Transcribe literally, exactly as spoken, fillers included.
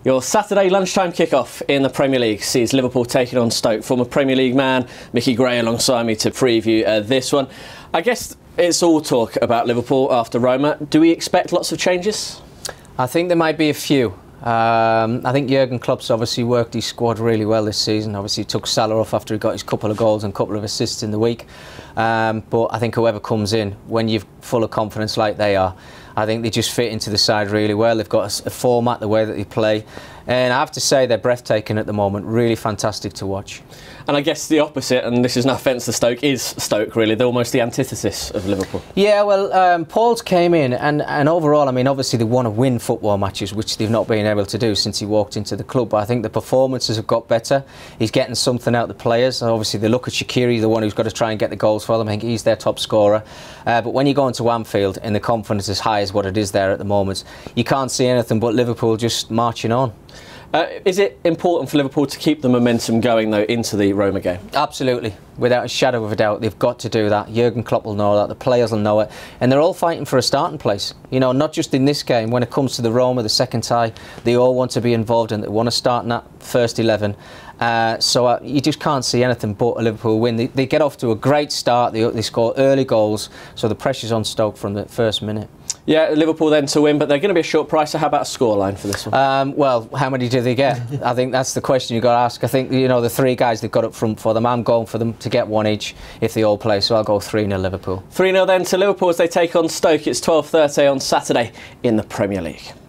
Your Saturday lunchtime kickoff in the Premier League sees Liverpool taking on Stoke. Former Premier League man Mickey Gray alongside me to preview uh, this one. I guess it's all talk about Liverpool after Roma. Do we expect lots of changes? I think there might be a few. Um, I think Jurgen Klopp's obviously worked his squad really well this season. Obviously he took Salah off after he got his couple of goals and couple of assists in the week. Um, but I think whoever comes in, when you're full of confidence like they are, I think they just fit into the side really well. They've got a, a format, the way that they play. And I have to say they're breathtaking at the moment. Really fantastic to watch. And I guess the opposite, and this is no offence to Stoke, is Stoke really. They're almost the antithesis of Liverpool. Yeah, well, um, Paul's came in and, and overall, I mean, obviously they want to win football matches, which they've not been able to do since he walked into the club. But I think the performances have got better. He's getting something out of the players. And obviously they look at Shaqiri, the one who's got to try and get the goals for them. I think he's their top scorer. Uh, but when you go into Anfield and the confidence is high as what it is there at the moment, you can't see anything but Liverpool just marching on. Uh, is it important for Liverpool to keep the momentum going, though, into the Roma game? Absolutely. Without a shadow of a doubt, they've got to do that. Jurgen Klopp will know that, the players will know it, and they're all fighting for a starting place. You know, not just in this game. When it comes to the Roma, the second tie, they all want to be involved and they want to start in that first eleven. Uh, so uh, you just can't see anything but a Liverpool win. They, they get off to a great start, they, they score early goals, so the pressure's on Stoke from the first minute. Yeah, Liverpool then to win, but they're going to be a short price, so how about a scoreline for this one? Um, well, how many do they get? I think that's the question you've got to ask. I think, you know, the three guys they've got up front for them, I'm going for them to get one each if they all play, so I'll go three nil Liverpool. three nil then to Liverpool as they take on Stoke. It's twelve thirty on Saturday in the Premier League.